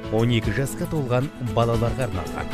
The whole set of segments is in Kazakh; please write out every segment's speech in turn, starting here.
12 жасқа толған балаларға арналған.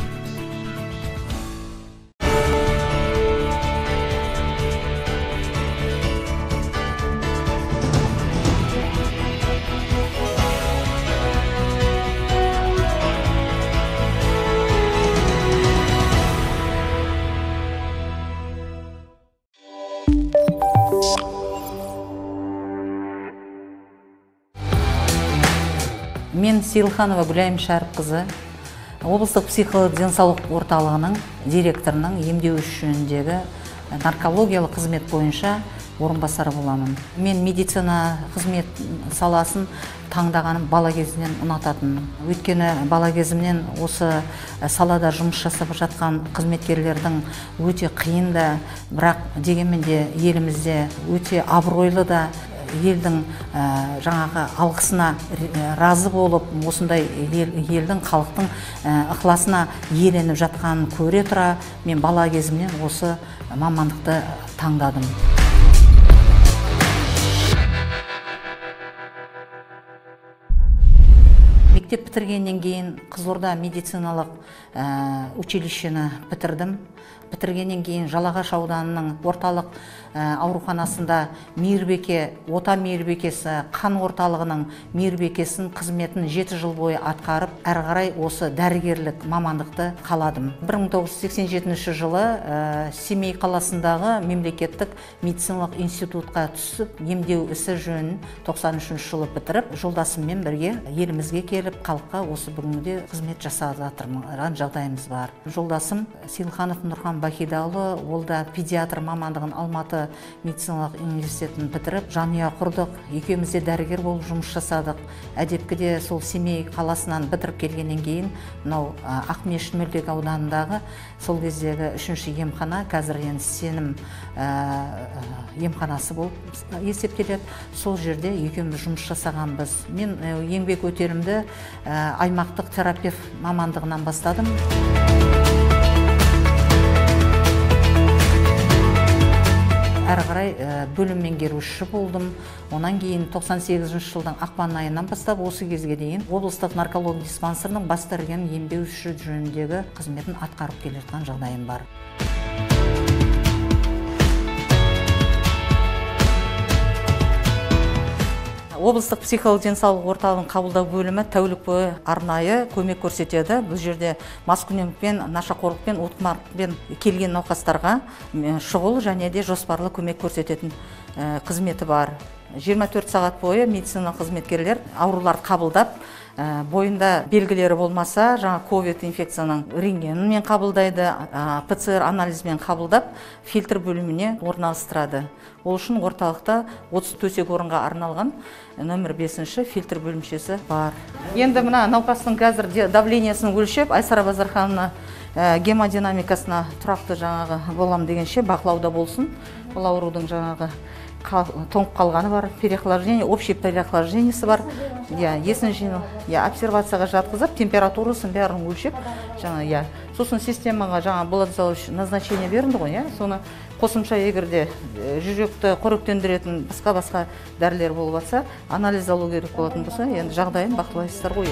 Мен Сейілханова Гүлайым Шәріпқызы, облыстық психологиялық денсаулық орталығының директорының емдеу жөніндегі наркологиялық қызмет бойынша орынбасары боламын. Мен медицина қызмет саласын таңдағаным бала кезінен ұнататынмын. Өйткені бала кезімнен осы салада жұмыс жасап жатқан қызметкерлердің өте қиын да, бірақ дегенмен де елімізде өте абыройлы да, елдің жаңағы алғысына разы болып, осындай елдің, халықтың ықыласына иеленіп жатқанын көре тұра, мен бала кезімнен осы мамандықты таңдадым. Мектеп бітіргеннен кейін Қызылорда медициналық училищені бітірдім. Бітіргеннен кейін Жалағаш ауданының орталық ауруханасында ота мейірбекесі, қан орталығының мейірбекесінің қызметін 7 жыл бойы атқарып, әрі қарай осы дәрігерлік мамандықты қаладым. 1987 жылы Семей қаласындағы мемлекеттік медициналық институтқа түсіп, емдеу ісі жөнін 93 жылы бітіріп, жолдасыммен бірге елімізге келіп, халыққа осы бүгінде қызмет жасап жатырған жағдайымыз бар. Жолдасым Сейілханов Нұрхан Бахидалы, ол да педиатр мамандығын Алматы медициналық университетін бітіріп, жанұя құрдық. Екеумізде дәрігер болып жұмыс жасадық. Әдепкіде сол Семей қаласынан бітіріп келгеннен кейін, мынау Ақмешіт Мөлтек ауданындағы сол кездегі 3-ші емхана, қазір енді Сенім емханасы болып есептеледі. Сол жерде екеуміз жұмыс жасағанбыз. Мен еңбек өтелімді аймақтық терапевт мамандығынан бастадым. Әрі қарай бөлім меңгерушісі болдым. Онан кейін 98 жылдың ақпан айынан бастап осы кезге дейін облыстық наркология диспансерінің бас дәрігерінің емдеуші жөніндегі қызметін атқарып келе жатқан жағдайым бар. Облыстық психологиялық денсаулық орталығының қабылдау бөлімі тәулік бойы арнайы көмек көрсетеді. Бұл жерде маскүнемдікпен, нашақорлықпен, отқымарлықпен келген науқастарға шұғыл және де жоспарлы көмек көрсететін қызметі бар. 24 сағат бойы медицина қызметкерлер ауруларды қабылдап, бойында белгілері болмаса, жаңа ковид инфекцияның рентгенмен қабылдайды, ПЦР анализмен қабылдап, фильтр бөліміне орналастырады. Ол үшін орталықта 30 төсек орынға арналған нөмір 5-ші фильтр бөлімшесі бар. Енді мына науқастың қазір давлениесін өлшеп, Айсара Базархановна гемодинамикасына тұрақты жаңағы болам дегенше бақылауда болсын. Бұл аурудың жаңағы тоңып қалғаны бар, переохлаждение, общий переохлаждениесі бар. Есін жинау, обсервацияға жатқызып, температурасын бәрін өлшеп, сосын системаға жаңа болатзалушы назначение берілді ғой, соны қосымша егерде жүректі қоректендіретін басқа дәрілер болып жатса, анализ алу керек болатын болса, енді жағдайын бақылайсыздар ғой.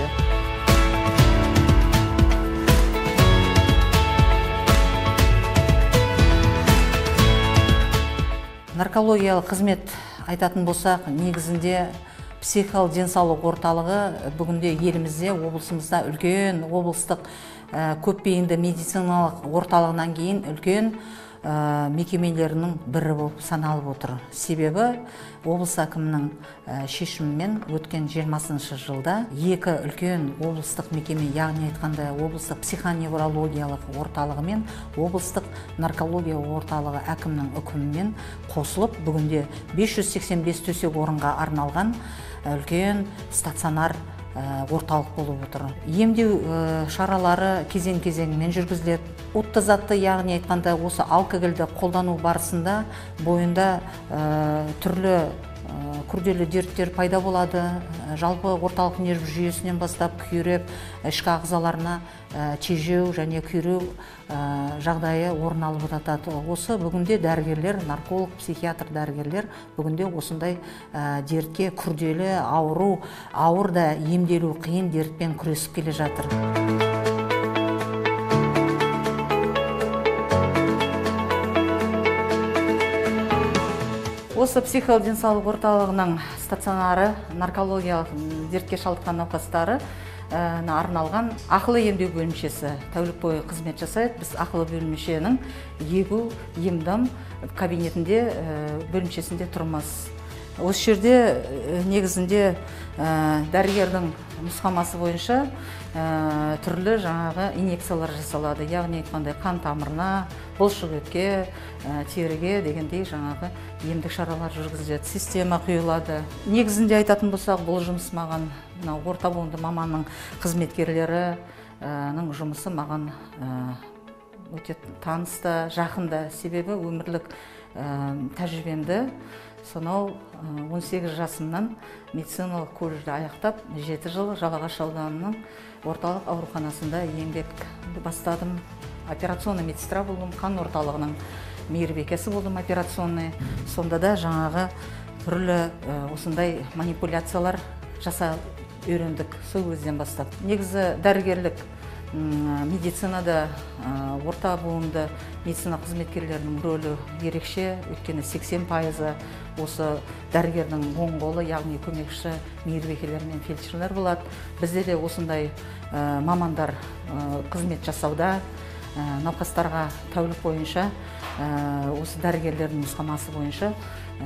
Наркологиялық қызмет айтатын болсақ, негізінде психологиялық денсаулық орталығы бүгінде елімізде, облысымызда үлкен облыстық көпбейінді медициналық орталығынан кейін үлкен мекемелерінің бірі болып саналып отыр. Себебі облыс әкімінің шешімімен өткен 20 жылда екі үлкен облыстық мекеме, яғни айтқанда облыстық психоневрологиялық орталығы мен облыстық наркология орталығы әкімнің үкімімен қосылып, бүгінде 585 төсек орынға арналған үлкен стационар орталық болып отыр. Емдеу шаралары кезең-кезеңмен жүргізіледі. Отты затты, яғни айтқанда осы алкогольді қолдану барысында бойында түрлі күрделі дерттер пайда болады. Жалпы орталық нерв жүйесінен бастап күйреп, ішкі ағзаларына тежеу және күйреу жағдайы орын алып жатады. Осы бүгінде дәрігерлер, нарколог, психиатр дәрігерлер бүгінде осындай дертке, күрделі ауыр да емделу қиын дертпен күресіп келе жатыр. Осы психоденсаулық орталығының стационары наркологиялық дертке шалдыққан науқастары арналған ақылы емдеу бөлімшесі тәулік бойы қызмет жасайды. Біз ақылы бөлімшенің егу, ем-дом кабинетінде бөлімшесінде тұрмыз. Осы жерде негізінде дәрігердің нұсқамасы бойынша түрлі жаңағы инъекциялар жасалады. Яғни айтқандай қан тамырына, бұлшықетке, теріге дегендей жаңағы емдік шаралар жүргізіледі. Система құйылады. Негізінде айтатын болсақ, бұл жұмыс маған орта буынды маманның қызметкерлерінің жұмысы маған өте танысты, жақында. Себебі өмірлік тәжірибемді сонау 18 жасымнан медициналық колледжді аяқтап, 7 жыл Жалағаш ауданының орталық ауруханасында еңбек бастадым. Операционный медсестра болдым, қан орталығының мейірбикесі болдым операционный. Сонда да жаңағы түрлі осындай манипуляциялар жаса үйрендік сол кезден бастап. Негізі дәрігерлік медицинада орта буынды медицина қызметкерлерінің рөлі ерекше, өйткені 80% осы дәрігердің оң қолы, яғни көмекші мейірбикелер мен фельдшерлер болады. Бізде де осындай мамандар қызмет жасауда, науқастарға тәулік бойынша осы дәрігерлердің нұсқамасы бойынша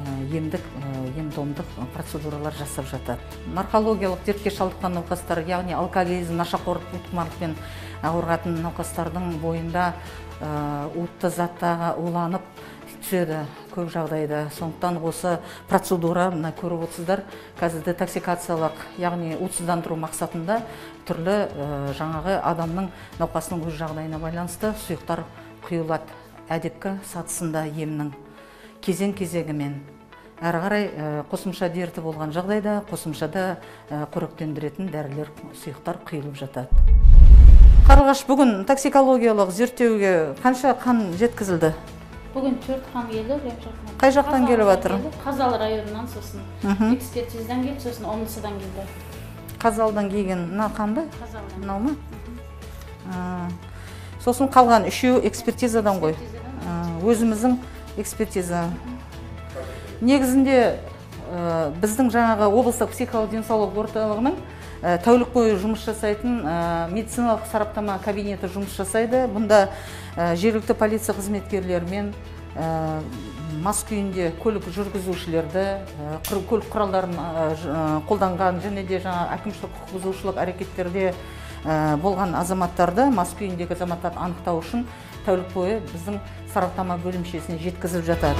ем-домдық процедуралар жасап жатады. Наркологиялық дертке шалдыққан науқастар, яғни алкоголизм, нашақорлық, уытқымарлықпен ауыратын науқастардың бойында уытты заттағы уланып түседі көп жағдайда. Сондықтан осы процедура, мына көріп отырсыздар, қазір детоксикациялық, яғни уытсыздандыру мақсатында түрлі жаңағы адамның науқасының өз жағдайына байланысты сұйықтар құйылады. Әдепкі сатысында емнің кезең-кезегімен. Әрі қарай қосымша дерті болған жағдайда қосымшада қоректендіретін дәрілер, сұйықтар құйылып жатады. Қарлығаш, бүгін токсикологиялық зерттеуге қанша қан жеткізілді? Бүгін 4 қан келді. Қай жақтан келіп жатыр? Қазалы районынан, сосын экспертизадан келді, сосын Омсыдан келді. Қазалдан келген мына қан ба? Қазалдан. Мынау ма? Сосын қалған үшеуі экспертизадан ғой. Өзіміздің экспертиза. Негізінде біздің жаңағы облыстық психоденсаулық орталығының тәулік бойы жұмыс жасайтын медициналық сараптама кабинеті жұмыс жасайды. Бұнда жергілікті полиция қызметкерлерімен мас күйінде көлік жүргізушілерді, көлік құралдарын қолданған және де әкімшілік құқық бұзушылық әрекеттерде болған азаматтарды, мас күйіндегі азаматтарды анықтау үшін тәулік бойы біздің сараптама бөлімшесіне жеткізіп жатады.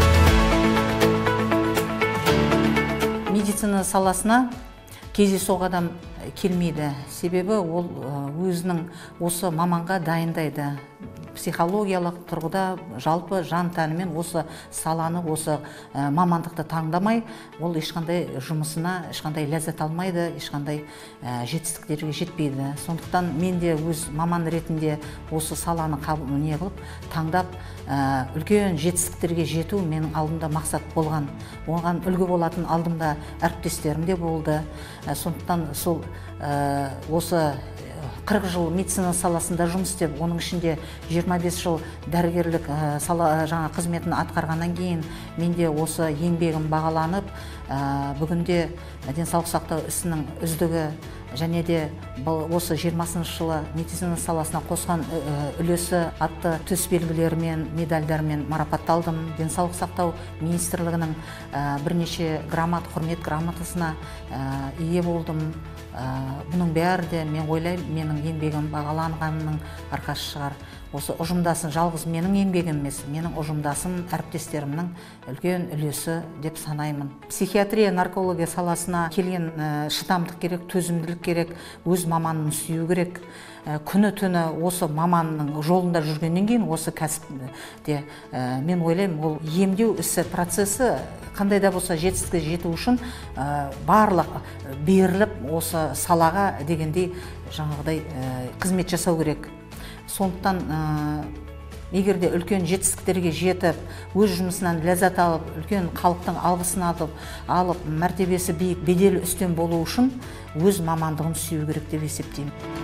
Медицина саласына кездейсоқ адам келмейді. Себебі ол өзінің осы маманға дайындайды. Психологиялық тұрғыда жалпы жан тәнімен осы саланы, осы мамандықты таңдамай, ол ешқандай жұмысына ешқандай ләззат алмайды, ешқандай жетістіктерге жетпейді. Сондықтан мен де өз маман ретінде осы саланы таңдап, үлкен жетістіктерге жету менің алдымда мақсат болған. Оған үлгі болатын алдымда әріптестерім де болды. Сондықтан сол осы 40 жыл медицина саласында жұмыс істеп, оның ішінде 25 жыл дәрігерлік қызметін атқарғаннан кейін менде осы еңбегім бағаланып, бүгінде денсаулық сақтау ісінің үздігі және де осы 20 жылы медицина саласына қосқан үлесі атты төсбелгілермен, медальдармен марапатталдым. Денсаулық сақтау министрлігінің бірнеше құрмет грамотасына ие болдым. Бұның бәрі де мен ойлаймын, менің еңбегім бағаланғанның арқасы шығар. Осы ұжымдасын, жалғыз менің еңбегім емес, менің ұжымдасым, әріптестерімнің үлкен үлесі деп санаймын. Психиатрия, наркология саласына келген шыдамдық керек, төзімділік керек, өз маманын сүю керек. күні түні осы маманның жолында жүргеннен кейін осы кәсіпте мен ойлаймын, ол емдеу ісі процесі қандай да болса жетістікке жету үшін барлық беріліп осы салаға дегендей жаңағыдай қызмет жасау керек. Сондықтан егер де үлкен жетістіктерге жетіп, өз жұмысынан ләззат алып, үлкен халықтың алғысын алып, мәртебесі биік, беделі үстем болу үшін өз мамандығын сүю керек деп есептеймін.